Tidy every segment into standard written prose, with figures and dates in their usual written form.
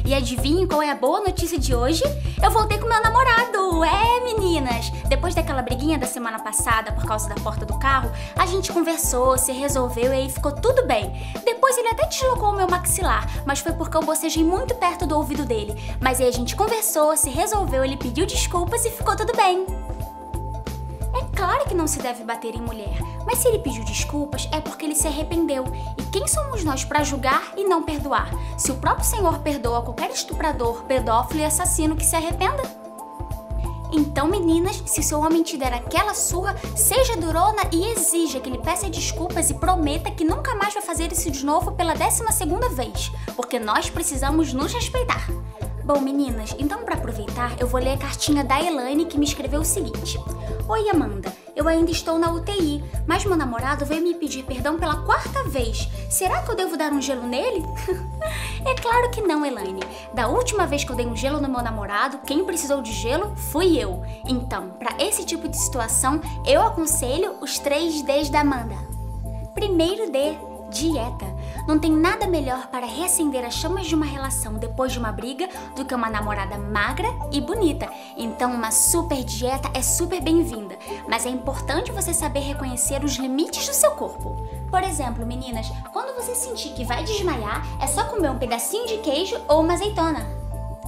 E adivinhe qual é a boa notícia de hoje? Eu voltei com meu namorado! É, meninas! Depois daquela briguinha da semana passada por causa da porta do carro, a gente conversou, se resolveu e aí ficou tudo bem. Depois ele até deslocou o meu maxilar, mas foi porque eu bocejei muito perto do ouvido dele. Mas aí a gente conversou, se resolveu, ele pediu desculpas e ficou tudo bem. É claro que não se deve bater em mulher, mas se ele pediu desculpas é porque ele se arrependeu. E quem somos nós para julgar e não perdoar? Se o próprio Senhor perdoa qualquer estuprador, pedófilo e assassino que se arrependa? Então, meninas, se seu homem te der aquela surra, seja durona e exija que ele peça desculpas e prometa que nunca mais vai fazer isso de novo pela 12ª vez, porque nós precisamos nos respeitar. Bom, meninas, então para aproveitar, eu vou ler a cartinha da Elaine que me escreveu o seguinte. Oi, Amanda, eu ainda estou na UTI, mas meu namorado veio me pedir perdão pela 4ª vez. Será que eu devo dar um gelo nele? É claro que não, Elaine. Da última vez que eu dei um gelo no meu namorado, quem precisou de gelo fui eu. Então, para esse tipo de situação, eu aconselho os 3 Ds da Amanda. Primeiro D, dieta. Não tem nada melhor para reacender as chamas de uma relação depois de uma briga do que uma namorada magra e bonita. Então uma super dieta é super bem-vinda, mas é importante você saber reconhecer os limites do seu corpo. Por exemplo, meninas, quando você sentir que vai desmaiar, é só comer um pedacinho de queijo ou uma azeitona.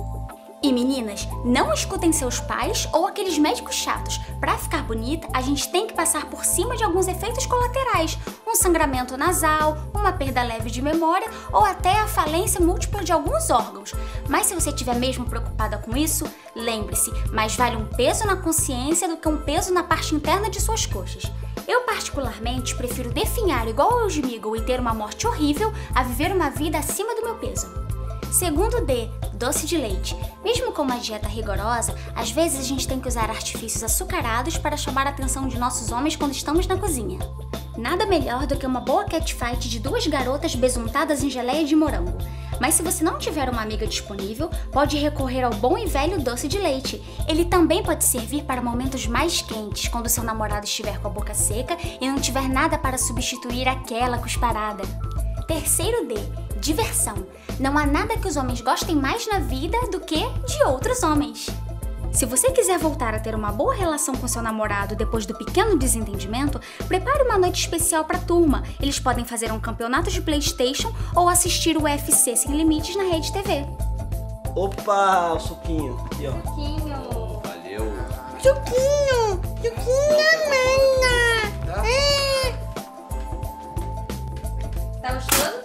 E meninas, não escutem seus pais ou aqueles médicos chatos. Para ficar bonita, a gente tem que passar por cima de alguns efeitos colaterais, um sangramento nasal, uma perda leve de memória ou até a falência múltipla de alguns órgãos. Mas se você estiver mesmo preocupada com isso, lembre-se, mais vale um peso na consciência do que um peso na parte interna de suas coxas. Eu particularmente prefiro definhar igual o Eusmigo e ter uma morte horrível a viver uma vida acima do meu peso. Segundo D, doce de leite. Mesmo com uma dieta rigorosa, às vezes a gente tem que usar artifícios açucarados para chamar a atenção de nossos homens quando estamos na cozinha. Nada melhor do que uma boa catfight de 2 garotas besuntadas em geleia de morango. Mas se você não tiver uma amiga disponível, pode recorrer ao bom e velho doce de leite. Ele também pode servir para momentos mais quentes, quando seu namorado estiver com a boca seca e não tiver nada para substituir aquela cusparada. Terceiro D, diversão. Não há nada que os homens gostem mais na vida do que de outros homens. Se você quiser voltar a ter uma boa relação com seu namorado depois do pequeno desentendimento, prepare uma noite especial para a turma. Eles podem fazer um campeonato de PlayStation ou assistir o UFC Sem Limites na Rede TV. Opa, o suquinho. Aqui, ó. Suquinho. Valeu. Suquinho, Amanda. Tá gostando?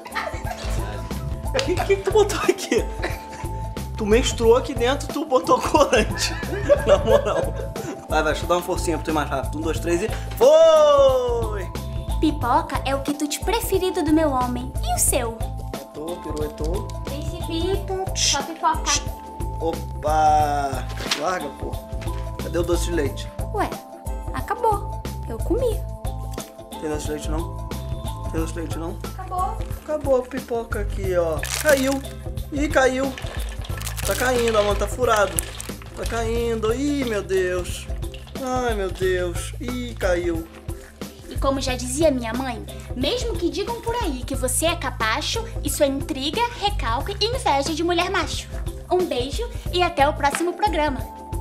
O que tu botou aqui? Tu menstruou aqui dentro, tu botou corante. Na moral. Vai, deixa eu dar uma forcinha pra tu ir mais rápido. 1, 2, 3 e... Foi! Pipoca é o quitute preferido do meu homem. E o seu? Piruetou. Príncipe, só pipoca. Opa! Larga, pô. Cadê o doce de leite? Ué, acabou. Eu comi. Tem doce de leite não? Tem doce de leite não? Acabou. Acabou a pipoca aqui, ó. Caiu. Ih, caiu. Tá caindo, a mão tá furado. Tá caindo. Ih, meu Deus. Ai, meu Deus. Ih, caiu. E como já dizia minha mãe, mesmo que digam por aí que você é capacho, isso é intriga, recalque e inveja de mulher macho. Um beijo e até o próximo programa.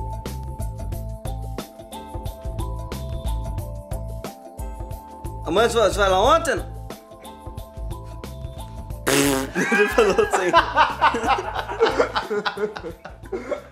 Amanhã você vai lá ontem? Ele falou assim.